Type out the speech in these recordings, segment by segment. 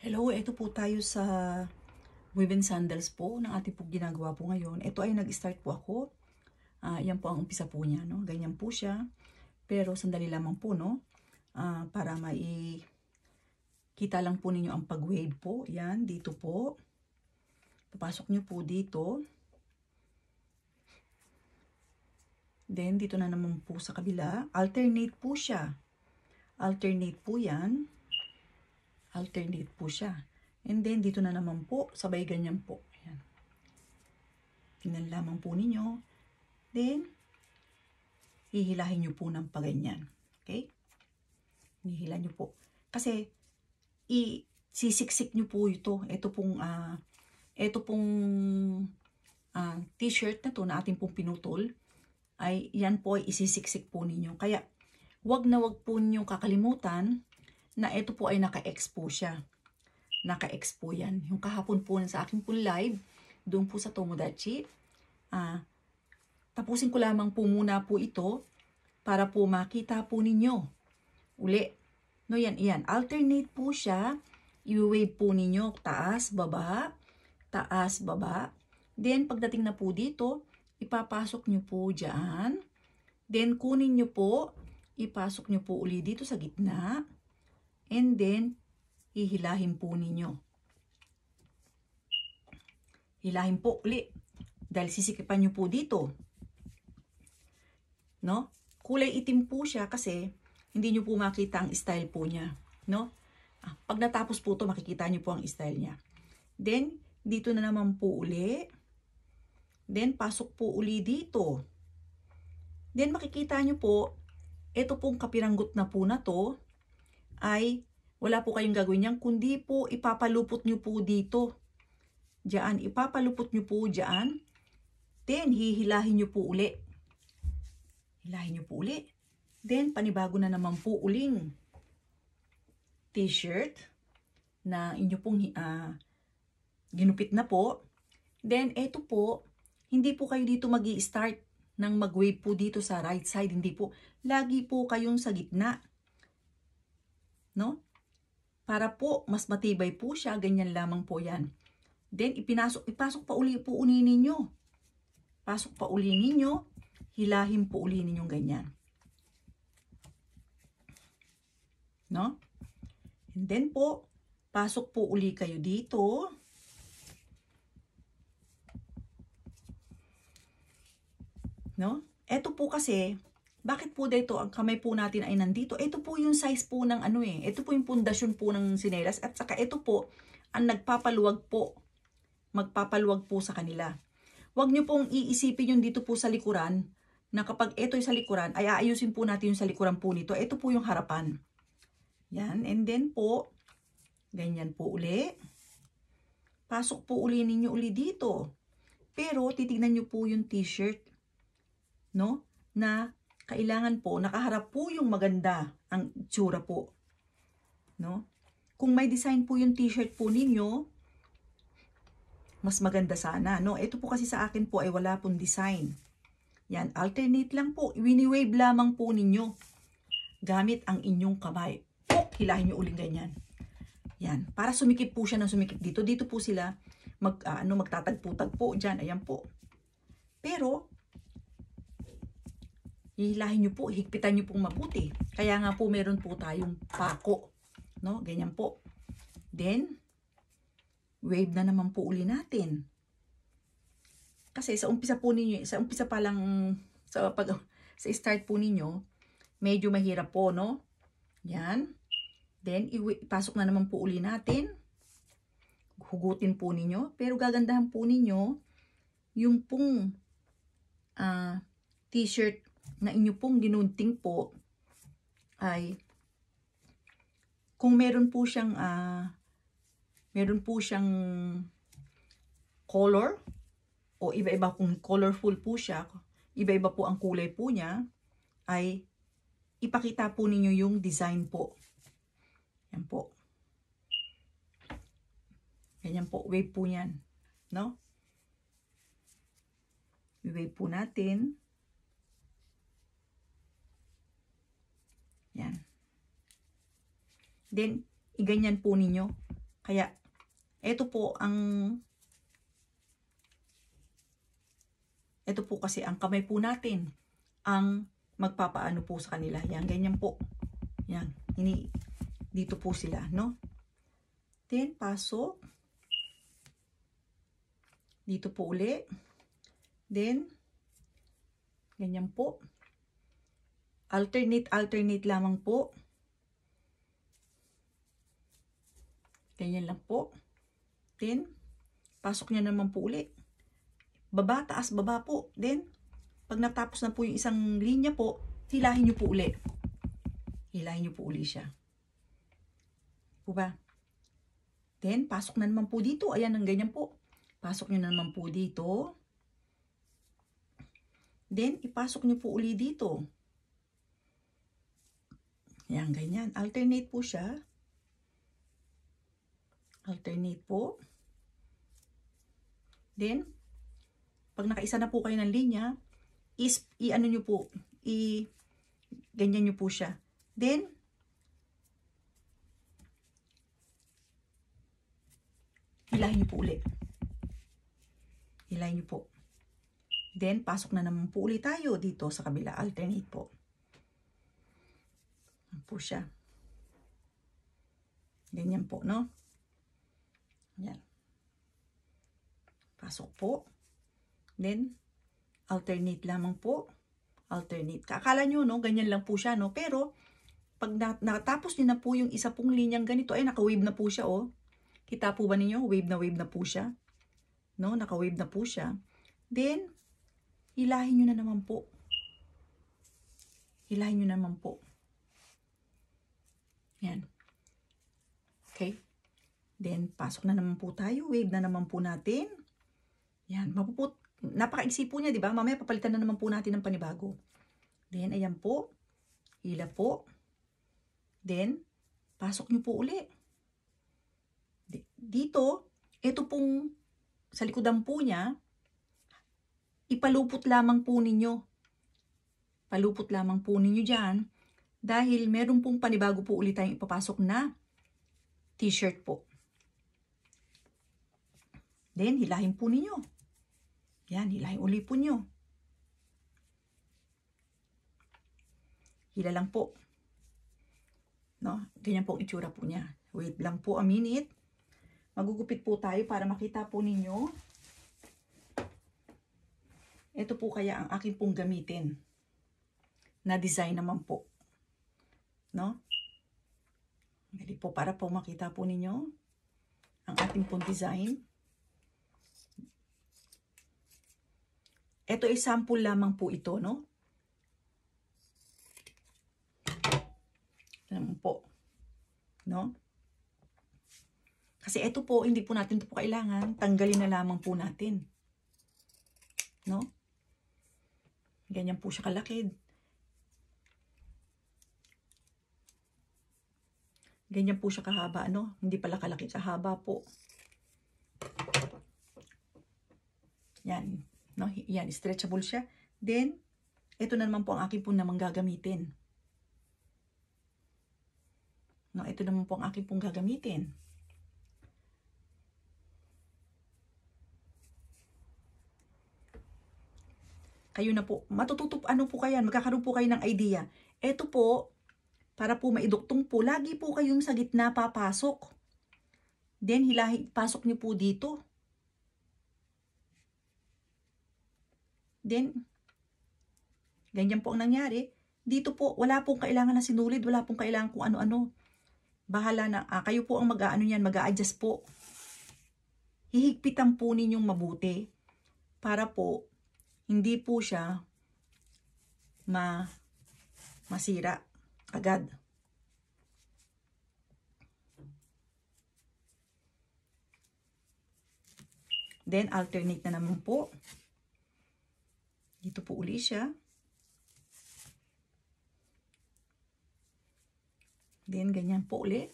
Hello, ito po tayo sa woven sandals po ng ating po ginagawa po ngayon. Ito ay nag-start po ako. Yan po ang umpisa po niya, no? Ganyan po siya. Pero sandali lamang po, no? Para kita lang po ninyo ang pag-wave po. Yan, dito po. Papasok nyo po dito. Then, dito na naman po sa kabila. Alternate po siya. Alternate po yan. Alternate po siya. And then, dito na naman po, sabay ganyan po. Ayan. Tingnan lamang po ninyo. Then, hihilahin nyo po ng paganyan. Okay? Hihila nyo po. Kasi, sisiksik nyo po ito. Ito pong t-shirt na to na ating pong pinutol, ay yan po ay isisiksik po ninyo. Kaya, wag na wag po ninyong kakalimutan na ito po ay naka-X po siya. Naka-X po yan. Yung kahapon po sa akin po live, doon po sa Tomodachi. Tapusin ko lamang po muna po ito para po makita po ninyo. Uli. No, yan, yan. Alternate po siya. I-wave po ninyo. Taas, baba. Taas, baba. Then, pagdating na po dito, ipapasok nyo po dyan. Then, kunin nyo po. Ipasok nyo po uli dito sa gitna. And then, hihilahin po ninyo. Hilahin po uli. Dahil sisikipan nyo po dito. No? Kulay itim po siya kasi hindi nyo po makita ang style po niya. No? Pag natapos po ito, makikita nyo po ang style niya. Then, dito na naman po uli. Then, pasok po uli dito. Then, makikita nyo po, ito pong kapiranggot na po na to, ay wala po kayong gagawin yan, kundi po ipapalupot nyo po dito. Diyan, ipapalupot nyo po diyan. Then, hihilahin nyo po uli. Hilahin nyo po uli. Then, panibago na naman po uling t-shirt na inyo pong ginupit na po. Then, eto po, hindi po kayo dito magi-start ng mag-wave po dito sa right side. Hindi po. Lagi po kayong sa gitna. No? Para po, mas matibay po siya. Ganyan lamang po yan. Then, ipasok pa uli po ninyo. Pasok pa uli ninyo. Hilahin po uli ninyong ganyan. No? And then po, pasok po uli kayo dito. No? Ito po kasi, bakit po dito ang kamay po natin ay nandito? Ito po yung size po ng ito po yung pundasyon po ng tsinelas. At saka ito po, ang nagpapaluwag po. Magpapaluwag po sa kanila. Huwag nyo pong iisipin yung dito po sa likuran, na kapag ito yung sa likuran, ay aayusin po natin yung sa likuran po nito. Ito po yung harapan. Yan. And then po, ganyan po uli. Pasok po uli ninyo uli dito. Pero, titignan nyo po yung t-shirt. No? Na kailangan po, nakaharap po yung maganda ang itsura po. No? Kung may design po yung t-shirt po ninyo, mas maganda sana. No? Ito po kasi sa akin po ay wala pong design. Yan, alternate lang po. Wini-wave lamang po ninyo gamit ang inyong kamay. Po, hilahin nyo uling ganyan. Yan, para sumikip po siya ng sumikip dito. Dito po sila magtatagpo-tagpo dyan. Ayan po. Pero, hihilahin nyo po, higpitan nyo pong mabuti. Kaya nga po meron po tayong pako. No? Ganyan po. Then, wave na naman po uli natin. Kasi sa umpisa po ninyo, sa umpisa pa lang, sa start po ninyo, medyo mahirap po, no? Yan. Then, ipasok na naman po uli natin. Hugutin po ninyo. Pero gagandahan po ninyo yung pong t-shirt na inyo pong ginunting po ay kung meron po siyang color o iba-iba kung colorful po siya, iba-iba po ang kulay po niya, ay ipakita po ninyo yung design po. Yan po. Ganyan po, wave po yan, no? I-wave po natin. Yan. Then, iganyan po ninyo. Kaya, ito po kasi ang kamay po natin ang magpapaano po sa kanila. Yan, ganyan po. Yan, dito po sila, no? Then, pasok. Dito po uli. Then, ganyan po. Alternate lamang po. Ganyan lang po. Then, pasok niya naman po uli. Baba, taas, baba po. Then, pag natapos na po yung isang linya po, hilahin niyo po uli. Hilahin niyo po uli siya. Po ba? Then, pasok na naman po dito. Ayan, ang ganyan po. Pasok niyo na naman po dito. Then, ipasok niyo po uli dito. Ayan, ganyan. Alternate po siya. Alternate po. Then, pag nakaisa na po kayo ng linya, i-ano nyo po, ganyan nyo po siya. Then, hilahin nyo po ulit. Hilahin nyo po. Then, pasok na naman po ulit tayo dito sa kabila. Alternate po. Yan po siya. Ganyan po, no? Yan. Pasok po. Then, alternate lamang po. Alternate. Akala nyo, no? Ganyan lang po siya, no? Pero, pag natapos nyo na po yung isa pong linyang ganito, ay, naka-wave na po siya, oh. Kita po ba ninyo? Wave na po siya. No? Naka-wave na po siya. Then, hilahin nyo na naman po. Hilahin nyo naman po. Yan. Okay? Then, pasok na naman po tayo. Wave na naman po natin. Yan. Napaka-iksi po niya, di ba? Mamaya papalitan na naman po natin ng panibago. Then, ayan po. Hila po. Then, pasok nyo po uli. Dito, ito pong sa likodan po niya, ipalupot lamang po ninyo. Palupot lamang po ninyo dyan. Dahil meron pong panibago po ulit tayong ipapasok na t-shirt po. Then, hilahin po ninyo. Yan, hilahin uli po nyo. Hila lang po. No? Ganyan po ang itsura po niya. Wait lang po a minute. Magugupit po tayo para makita po ninyo. Ito po kaya ang aking pong gamitin. Na design naman po. No? Dali po para po makita po ninyo ang ating pong design. Ito ay sample lamang po ito, no? Alam po. No? Kasi ito po, hindi po natin ito po kailangan. Tanggalin na lamang po natin. No? Ganyan po siya kalaki. Ganyan po siya kahaba, no? Hindi pala kalaki, kahaba po. Yan. No? Yan, stretchable siya. Then, ito na naman po ang aking po namang gagamitin. No, ito naman po ang aking pong gagamitin. Kayo na po, ano po kayan, magkakaroon po kayo ng idea. Ito po, para po maiduktong po, lagi po kayong sa gitna papasok. Then, pasok niyo po dito. Then, ganyan po ang nangyari. Dito po, wala pong kailangan na sinulid, wala pong kailangan kung ano-ano. Bahala na, kayo po ang mag-aano yan, mag-a-adjust po. Hihigpitan po ninyong mabuti para po hindi po siya masira agad. Then, alternate na naman po. Dito po uli siya. Then, ganyan po uli.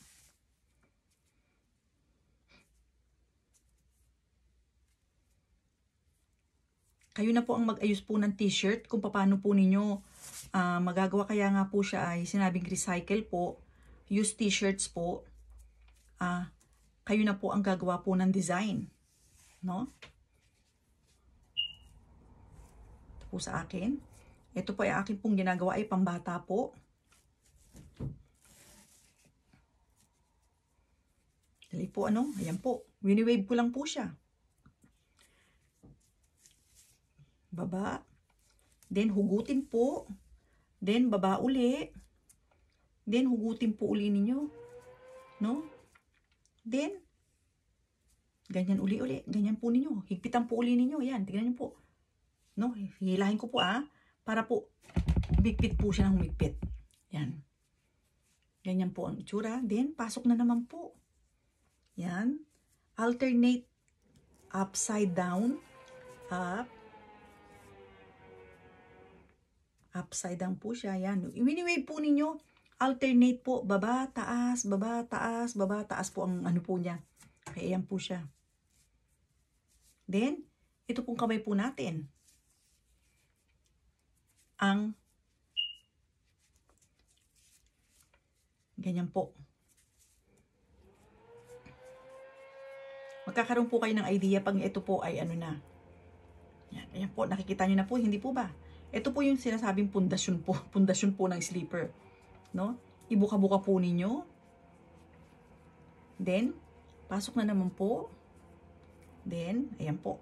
Kayo na po ang mag-ayos po ng t-shirt kung paano po ninyo magagawa. Kaya nga po siya ay sinabing recycle po. Use t-shirts po. kayo na po ang gagawa po ng design. No? Ito po sa akin. Ito po ay akin pong ginagawa ay pambata po. Dali po ano, ayan po. Wini-wave ko lang po siya. Baba. Then hugutin po. Then baba uli. Then hugutin po uli ninyo. No? Then ganyan uli-uli. Ganyan po ninyo. Higpitan po uli ninyo. Ayan, tignan niyo po. No, hilahin ko po para po bigpit po siya ng humigpit. Yan. Ganyan po ang itsura. Then pasok na naman po. Yan. Alternate upside down, up. Upside down po siya. Yan. Wini-wave po ninyo. Alternate po. Baba, taas, baba, taas, baba, taas po ang ano po niya. Kaya yan po siya. Then, ito pong kamay po natin. Ang ganyan po. Magkakaroon po kayo ng idea pag ito po ay ano na. Yan, ayan po, nakikita nyo na po, hindi po ba? Ito po yung sinasabing pundasyon po. Pundasyon po ng sleeper. No? Ibuka-buka po ninyo. Then, pasok na naman po. Then, ayan po.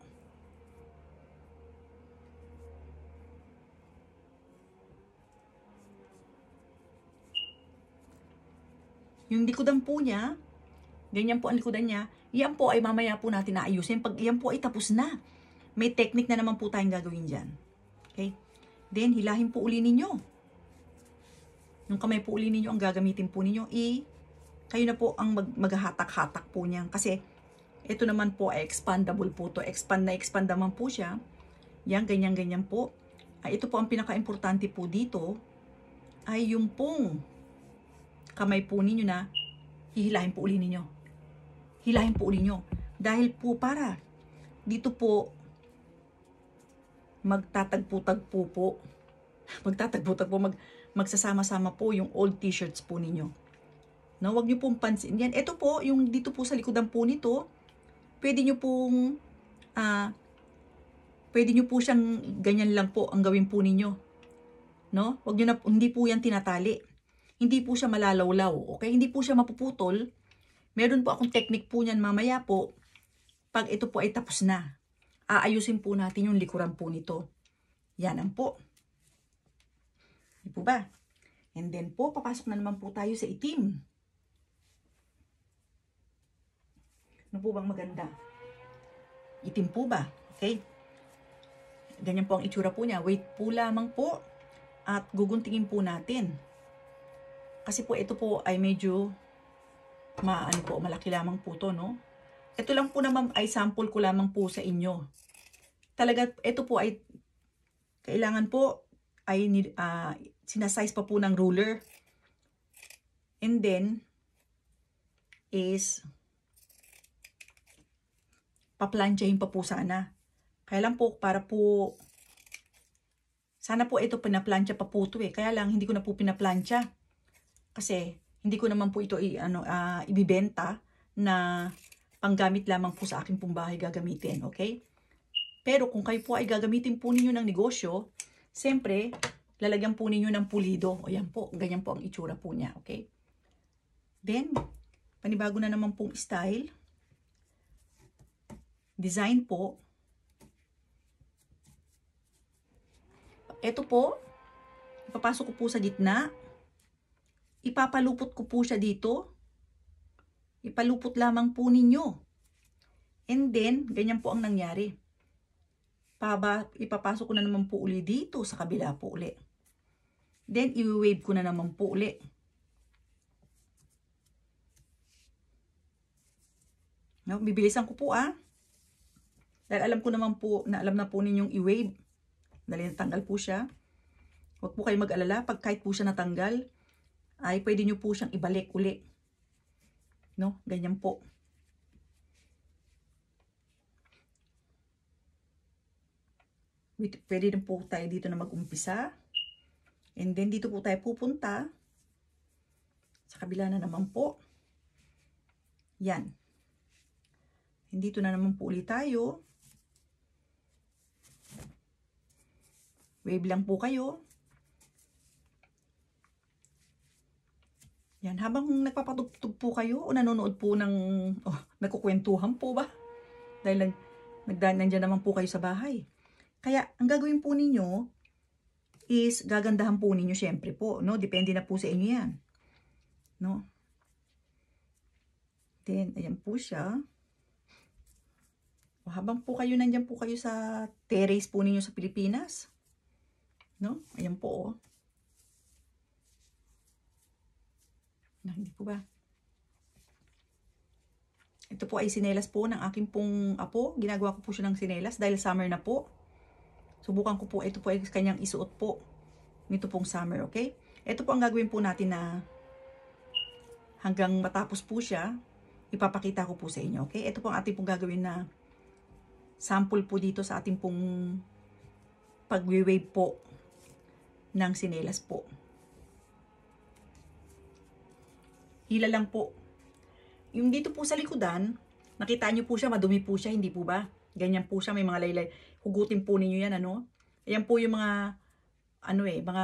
Yung likodan po niya, ganyan po ang likodan niya, yan po ay mamaya po natin naayusin. Pag yan po ay tapos na, may technique na naman po tayong gagawin dyan. Okay? Then, hilahin po uli ninyo. Yung kamay po uli ninyo ang gagamitin po ninyo. Kayo na po ang maghahatak-hatak po niyan. Kasi, ito naman po ay expandable po to. Expand naman po siya. Yan, ganyan-ganyan po. Ito po ang pinaka-importante po dito, ay yung pong kamay po ninyo na hihilahin po uli ninyo. Hilahin po uli nyo. Dahil po para dito po magtatagpo-tagpo po. Magtatagpo-tagpo, magsasama-sama po yung old t-shirts po ninyo. No, wag niyo pong pansin yan. Ito po, yung dito po sa likodan po nito, pwede niyo pong pwede niyo po siyang ganyan lang po ang gawin po ninyo. No? Wag niyo na, hindi po yan tinatali. Hindi po siya malalawlaw, okay? Hindi po siya mapuputol. Meron po akong technique po niyan mamaya po. Pag ito po ay tapos na, aayusin po natin yung likuran po nito. Yan ang po. Di po ba? And then po, papasok na naman po tayo sa itim. Ano po bang maganda? Itim po ba? Okay? Ganyan po ang itsura po niya. Wait po lamang po. At guguntingin po natin. Kasi po ito po ay medyo malaki lamang po to, no? Ito lang po naman ay sample ko lamang po sa inyo. Talaga, ito po ay kailangan po ay sinasize pa po ng ruler. And then is paplansyahin pa po sana. Kaya lang po para po sana po ito pinaplansya pa po ito eh. Kaya lang hindi ko na po pinaplansya. Kasi hindi ko naman po ito ibibenta na panggamit lamang po sa aking pong bahay gagamitin, okay? Pero kung kayo po ay gagamitin po ninyo ng negosyo, siyempre, lalagyan po ninyo ng pulido. O yan po, ganyan po ang itsura po niya, okay? Then, panibago na naman pong style. Design po. Ito po, ipapasok ko po sa gitna. Ipapalupot ko po siya dito. Ipalupot lamang po ninyo. And then, ganyan po ang nangyari. Ipapasok ko na naman po uli dito sa kabila po uli. Then, i-wave ko na naman po uli. No, bibilisan ko po Dahil alam ko naman po, na alam na po ninyong i-wave. Dahil natanggal po siya. Huwag po kayo mag-alala. Pag kahit po siya natanggal, ay pwede nyo po siyang ibalik uli. No? Ganyan po. Pwede din po tayo dito na mag-umpisa. And then dito po tayo pupunta. Sa kabila na naman po. Yan. Dito na naman po ulit tayo. Wave lang po kayo. Yan, habang nagpapatugtog po kayo o nanonood po ng, nagkukwentuhan po ba? Dahil nandiyan naman po kayo sa bahay. Kaya, ang gagawin po ninyo is gagandahan po ninyo syempre po, no? Depende na po sa inyo yan. No? Then, ayan po siya. O, habang po kayo, nandiyan po kayo sa terrace po ninyo sa Pilipinas. No? Ayan po, hindi po ba? Ito po ay tsinelas po ng aking pong apo. Ginagawa ko po siya ng tsinelas dahil summer na po. Subukan ko po, ito po ay kanyang isuot po. Nito pong summer, okay? Ito po ang gagawin po natin na hanggang matapos po siya, ipapakita ko po sa inyo, okay? Ito po ang ating pong gagawin na sample po dito sa ating pong pag-wave po ng tsinelas po. Hila lang po. Yung dito po sa likodan, nakita nyo po siya, madumi po siya, hindi po ba? Ganyan po siya, may mga laylay. Hugutin po ninyo yan, ano? Ayan po yung mga, mga,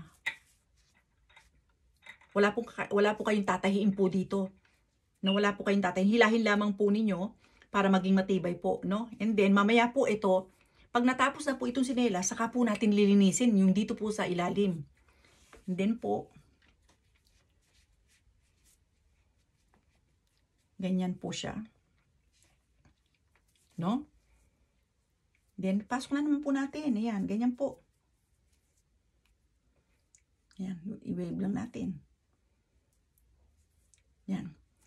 wala po kayong tatahiin po dito. No, wala po kayong tatahiin. Hilahin lamang po ninyo para maging matibay po, no? And then, mamaya po ito, pag natapos na po itong tsinelas, saka po natin lilinisin yung dito po sa ilalim. And then po, ganyan po siya. No? Then, pasok na naman po natin. Ayan, ganyan po. Ayan, i-wave lang natin. Ayan.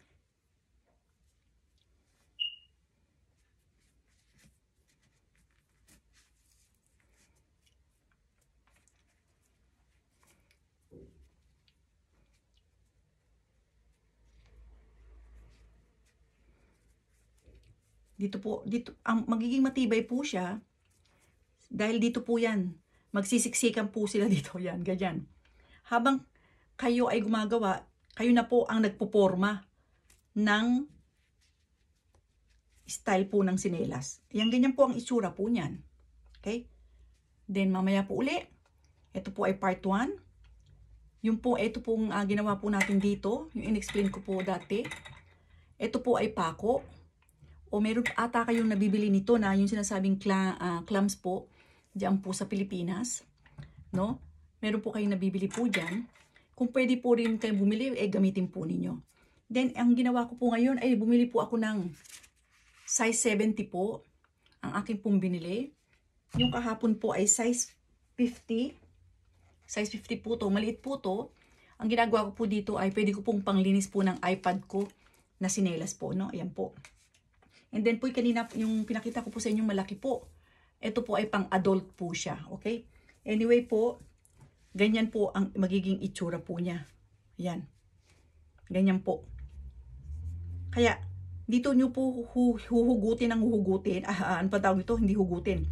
Dito po, ang magiging matibay po siya dahil dito po yan. Magsisiksikan po sila dito yan, ganyan. Habang kayo ay gumagawa, kayo na po ang nagpuporma ng style po ng tsinelas. Yan, ganyan po ang itsura po niyan. Okay? Then mamaya po uli, ito po ay part 1. Ito pong ginawa po natin dito, yung in-explain ko po dati. Ito po ay pako. O meron ata kayong nabibili nito na yung sinasabing clams po, diyan po sa Pilipinas. No? Meron po kayong nabibili po dyan. Kung pwede po rin kayo bumili, gamitin po ninyo. Then, ang ginawa ko po ngayon ay bumili po ako ng size 70 po. Ang aking pong binili. Yung kahapon po ay size 50. Size 50 po to. Maliit po to. Ang ginagawa ko po dito ay pwede ko pong panglinis po ng iPad ko na tsinelas po. No? Ayan po. And then po kanina yung pinakita ko po sa inyo malaki po. Ito po ay pang adult po siya. Okay? Anyway po, ganyan po ang magiging itsura po niya. Yan. Ganyan po. Kaya, dito nyo po huhugutin ng huhugutin. Ano pa tawag ito? Hindi hugutin.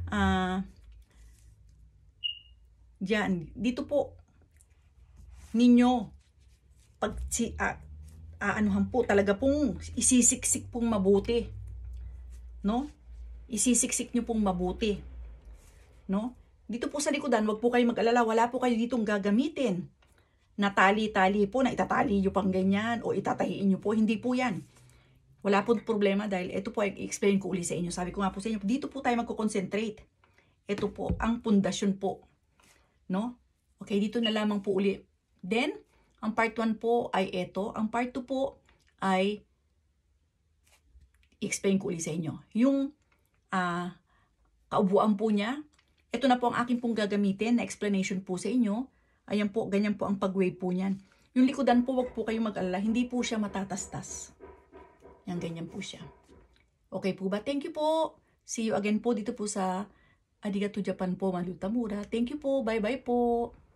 Diyan. Dito po, ninyo, pag anuhan po, talaga pong isisiksik pong mabuti. No? Isisiksik nyo pong mabuti. No? Dito po sa likodan, wag po kayo mag-alala, wala po kayo ditong gagamitin na tali-tali po, na itatali nyo pang ganyan o itatahiin nyo po. Hindi po yan. Wala po problema dahil ito po ay i-explain ko uli sa inyo. Sabi ko nga po sa inyo, dito po tayo magko-concentrate. Ito po, ang pundasyon po. No? Okay, dito na lamang po uli. Then, ang part 1 po ay ito. Ang part 2 po ay i-explain ko ulit sa inyo. Yung kaubuan po niya, ito na po ang aking pong gagamitin na explanation po sa inyo. Ayan po, ganyan po ang pag-wave po niyan. Yung likodan po, wag po kayong mag-alala. Hindi po siya matatastas. Yan, ganyan po siya. Okay po ba? Thank you po. See you again po dito po sa Arigato Japan po, Malutamura. Thank you po. Bye-bye po.